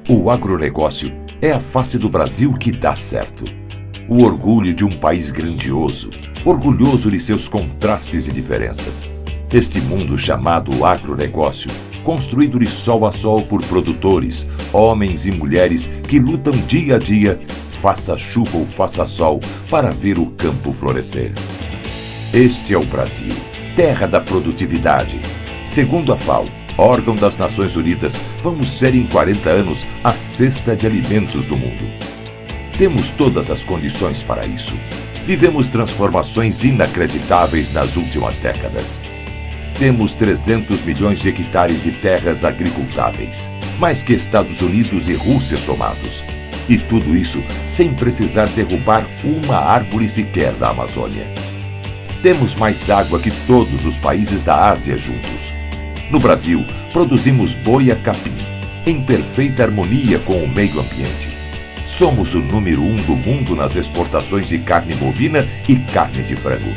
O agronegócio é a face do Brasil que dá certo. O orgulho de um país grandioso, orgulhoso de seus contrastes e diferenças. Este mundo chamado agronegócio, construído de sol a sol por produtores, homens e mulheres que lutam dia a dia, faça chuva ou faça sol, para ver o campo florescer. Este é o Brasil, terra da produtividade. Segundo a FAO, órgão das Nações Unidas, vamos ser em 40 anos a cesta de alimentos do mundo. Temos todas as condições para isso. Vivemos transformações inacreditáveis nas últimas décadas. Temos 300 milhões de hectares de terras agricultáveis, mais que Estados Unidos e Rússia somados. E tudo isso sem precisar derrubar uma árvore sequer da Amazônia. Temos mais água que todos os países da Ásia juntos. No Brasil, produzimos boi a capim, em perfeita harmonia com o meio ambiente. Somos o número 1 do mundo nas exportações de carne bovina e carne de frango.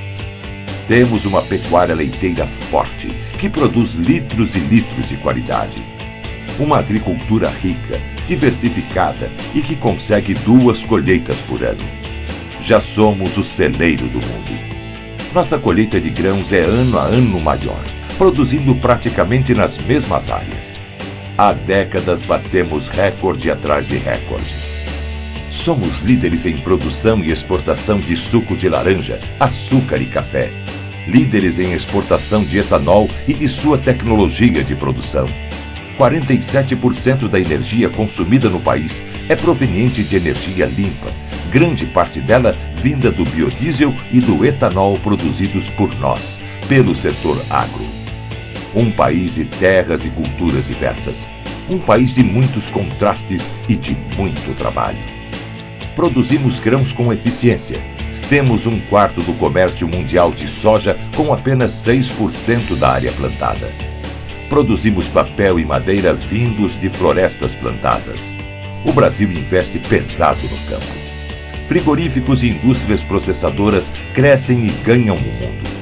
Temos uma pecuária leiteira forte, que produz litros e litros de qualidade. Uma agricultura rica, diversificada e que consegue 2 colheitas por ano. Já somos o celeiro do mundo. Nossa colheita de grãos é ano a ano maior, produzindo praticamente nas mesmas áreas. Há décadas batemos recorde atrás de recorde. Somos líderes em produção e exportação de suco de laranja, açúcar e café. Líderes em exportação de etanol e de sua tecnologia de produção. 47% da energia consumida no país é proveniente de energia limpa, grande parte dela vinda do biodiesel e do etanol produzidos por nós, pelo setor agro. Um país de terras e culturas diversas. Um país de muitos contrastes e de muito trabalho. Produzimos grãos com eficiência. Temos 1/4 do comércio mundial de soja com apenas 6% da área plantada. Produzimos papel e madeira vindos de florestas plantadas. O Brasil investe pesado no campo. Frigoríficos e indústrias processadoras crescem e ganham o mundo.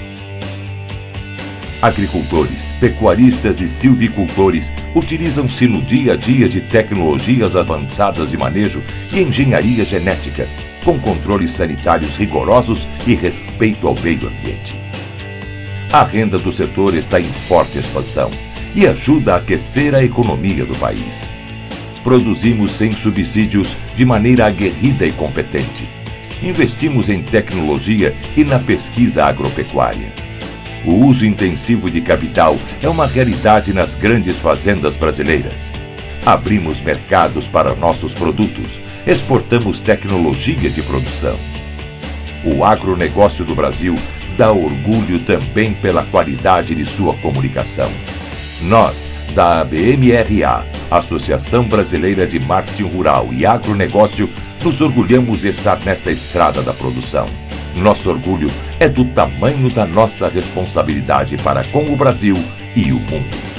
Agricultores, pecuaristas e silvicultores utilizam-se no dia a dia de tecnologias avançadas de manejo e engenharia genética, com controles sanitários rigorosos e respeito ao meio ambiente. A renda do setor está em forte expansão e ajuda a aquecer a economia do país. Produzimos sem subsídios de maneira aguerrida e competente. Investimos em tecnologia e na pesquisa agropecuária. O uso intensivo de capital é uma realidade nas grandes fazendas brasileiras. Abrimos mercados para nossos produtos, exportamos tecnologia de produção. O agronegócio do Brasil dá orgulho também pela qualidade de sua comunicação. Nós, da ABMRA, Associação Brasileira de Marketing Rural e Agronegócio, nos orgulhamos de estar nesta estrada da produção. Nosso orgulho é do tamanho da nossa responsabilidade para com o Brasil e o mundo.